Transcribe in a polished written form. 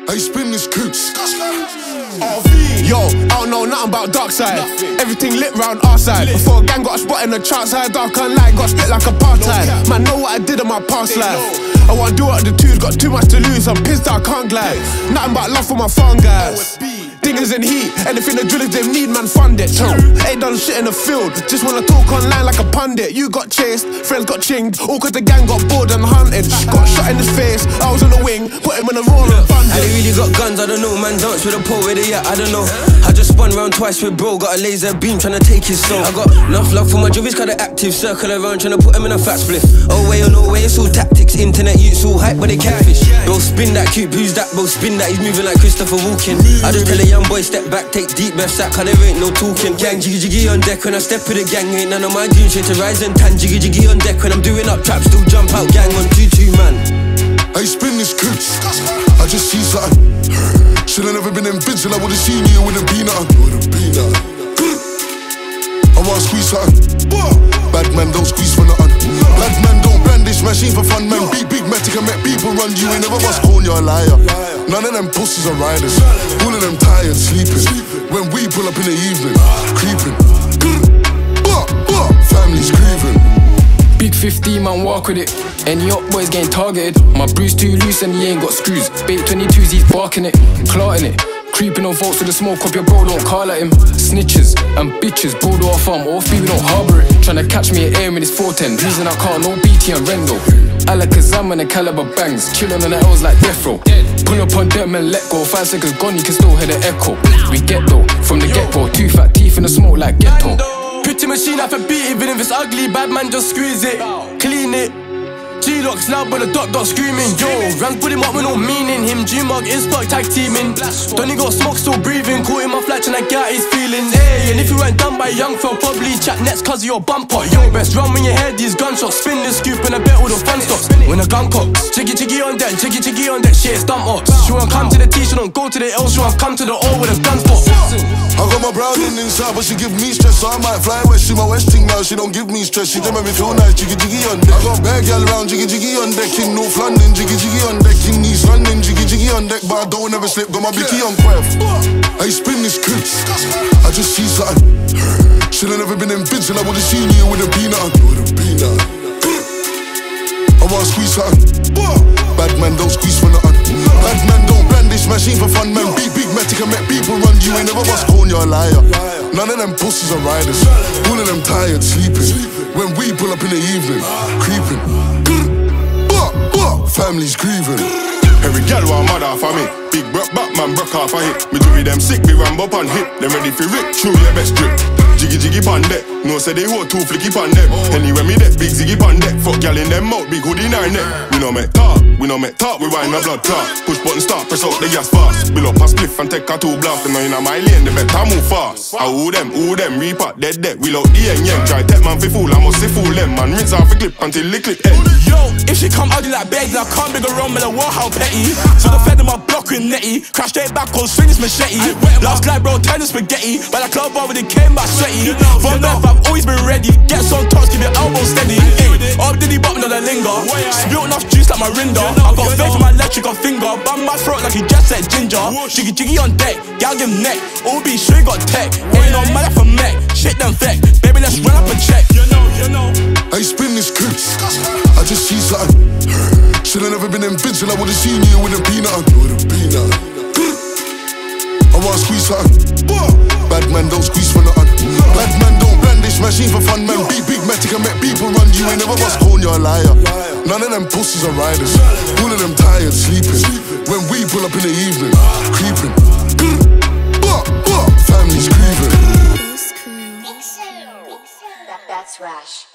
I spin this coupe. Yo, I don't know nothing about dark side. Everything lit round our side. Before a gang got a spot in the chart side, dark and light got split like apartheid. Man, know what I did in my past life. I wanna do it at the twos, got too much to lose. I'm pissed I can't glide. Nothing but love for my farm guys. Dingers in heat, anything the drillers they need, man, fund it. Ain't done shit in the field, just wanna talk online like a pundit. You got chased, friends got chinged, all cause the gang got bored and hunted. Got shot in his face, I was on the wing, put him in the roar and funded. They really got guns, I don't know, man, dance with a pole, where they at, I don't know. I just spun round twice with bro, got a laser beam tryna take his soul. I got enough love for my job, it's kinda active, circle around tryna put him in a fat spliff. Oh way or no way, it's all tactics, internet youths all hype but they catfish. Bro spin that cute, who's that bro, spin that, he's moving like Christopher Walken. I just tell a young boy step back, take deep breaths, that cause there ain't no talking. Gang jiggy jiggy on deck when I step with the gang, ain't none of my dreams shit to rise and tan. Jiggy jiggy on deck when I'm doing up trap, still jump out gang on 2-2 man. I spin this coupe, I just see something. Should've never been invincible, I would've seen you with a peanut. I wanna squeeze something. Bad man don't squeeze for nothing. Bad man don't brandish machine for fun, man. Big matic and make people run. You ain't never must call you a liar. None of them pussies are riders. All of them tired, sleeping. When we pull up in the evening, creeping. Family's grieving. Big 15 man walk with it. Any up boys getting targeted. My bruise too loose and he ain't got screws. Bait 22s, he's barking it, clarting it. Creeping on vaults with the smoke up your bro, don't call at him. Snitches and bitches, bro do our farm, all fee we don't harbour it. Tryna catch me at air with his 410. Reason I can't, no BT and Rendo. Alakazam and the caliber bangs, chillin' on the L's like death row. Pull up on them and let go, 5 seconds gone, you can still hear the echo. We get though, from the get-go, 2 fat teeth in the smoke like ghetto. Pretty machine I can beat, even if it's ugly, bad man just squeeze it, clean it. G-Locks loud but the dot screaming. Yo, rank put him up with no meaning. Him G-Mug is fuck tag teaming. Donny got smoke still breathing. Caught him off latch and I got his feelings. Hey, and if you weren't done by young fella, probably chat next cause of your bumper. Yo, best run when you hear these gunshots. Spin the scoop and I bet all the fun stops. When the gun cocks, jiggy on deck, jiggy on deck. Shit, it's dump ops. She won't come to the T, she don't go to the L. She won't come to the O with a gun spot. I got my Browning inside, but she give me stress, so I might fly west. She my west thing now, she don't give me stress. She don't make me feel nice, jiggy on deck. I got bad gal around, jiggy on deck. In North London, jiggy on deck. In East London, jiggy on deck. But I don't ever slip, got my bicky on quiff. I spin this coupe, I just see something. Should've never been invincible, I would've seen you with a peanut. I wanna squeeze something. Bad man don't squeeze for nothing. Bad man don't brandish machine for fun, man. Big matic and make people run. You ain't never must call you a liar. None of them pussies are riders. All of them tired, sleeping. When we pull up in the evening, creeping. Family's grieving. Every gal want mad off of me. Big broke Batman broke off a hit. Me do with them sick, me ramp up and hit. Them ready for Rick, true your best drip. Jiggy pon deck, no say they hold 2 flicky pon deck. Anyway me deck, big ziggy pon deck. Fuck gal in them mouth, big hoodie in her neck. We no make talk, we wind a blood clot. Push button start, press out the gas fast. Bill up a spliff and take a 2 blast. And now in my lane, they better move fast. I who them, repot, dead. Wheel out the yang. Try take man fi fool, I must say fool them. Man rinse off a clip until the clip end. Yo, if she come ugly like beg, I can't big around, man, I want how petty. So the fed in my block with Netty. Crash straight back on swing this machete. Last night bro, tennis spaghetti. But I club over the came back sweaty. From birth I've always been ready. Get some toss, keep your elbow steady. Up diddy bop, no the linger. Spilt enough juice like my rinder. I got faith for my electric finger. Bang my throat like he just said ginger. Jiggy on deck, gal give neck. All be sure you got tech. Ain't no matter for mech. Shit them feck. Baby let's run up and check. You know. I spin this coupe, I just see something. Should've never been invincible, I would've seen you with a peanut. I wanna squeeze something. Bad man don't squeeze for nothing. Bad man don't brandish machine for fun, man. Big matic and make people run. You ain't never must call you a liar. None of them pussies are riders. All of them tired, sleeping. When we pull up in the evening, creeping. Family's grieving. That's Rash.